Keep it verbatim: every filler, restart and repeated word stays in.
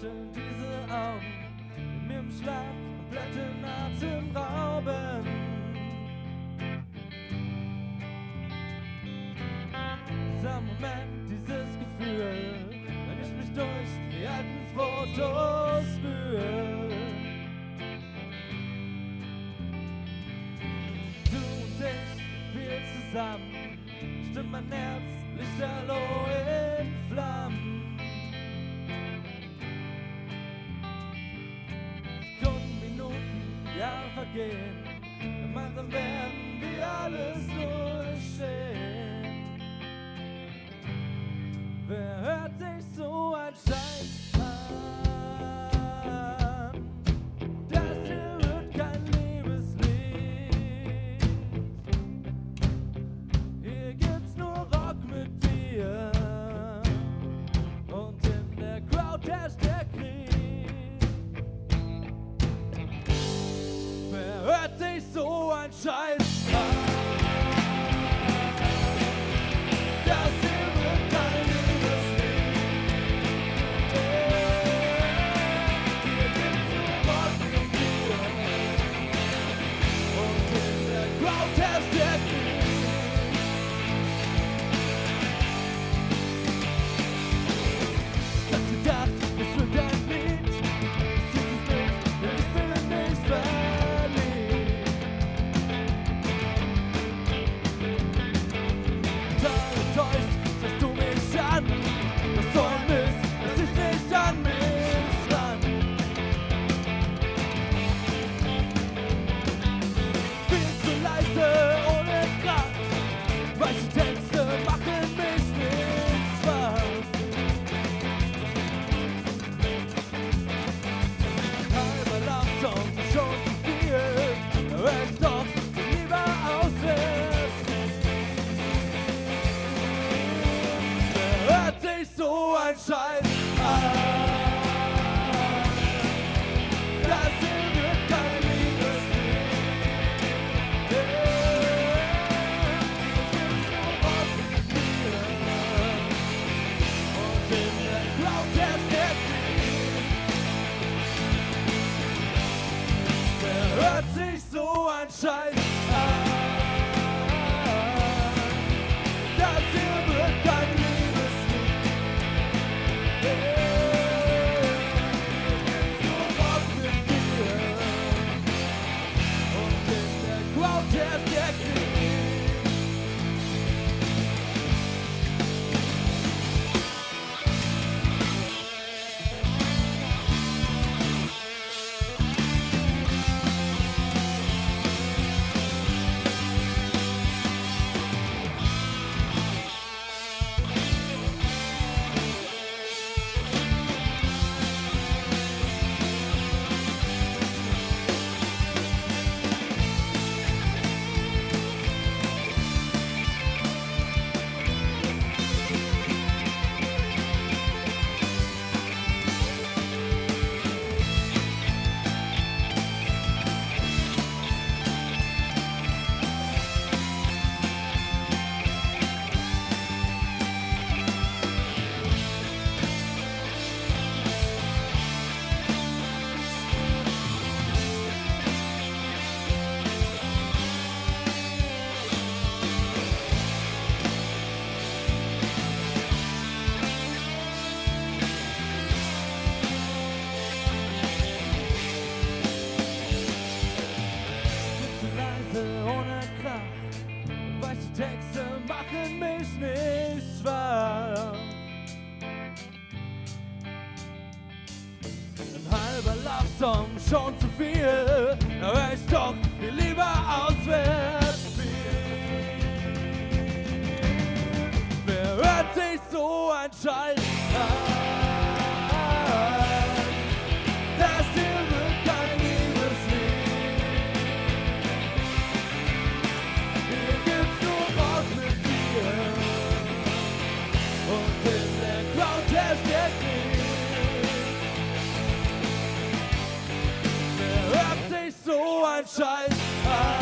täuschen diese Augen, die mir im Schlaf kompletten Atem rauben. Dieser Moment, dieses Gefühl, wenn ich mich durch die alten Fotos spüre. Du und ich, wir zusammen, stimmt mein Herz lichterloh in Flammen. Sekunden, Minuten, Jahre vergehen, gemeinsam werden wir alles durchstehen. Wer hört sich so ein Scheiß an? Das hier wird kein Liebeslied. Hier gibt's nur Rock mit Bier und in der Crowd herrscht der Krieg. Wer hört sich so ein Scheiß an? So ein Scheiß an. Das hier wird kein Liebeslied. Hier gibt's nur Rock mit Bier und in der Crowd herrscht der Krieg. Wer hört sich so ein Scheiß an? Das hier wird kein Liebeslied. Ohne Krach, weiche Texte machen mich nicht schwach. Ein halber Love-Song schon zu viel, da hör ich doch viel lieber auswärts spielen. Wer hört sich so ein Scheiß an? Das hier wird kein Liebeslied. Hier gibt's nur Rock mit Bier und in der Crowd herrscht der Krieg. Wer hört sich so ein Scheiß an?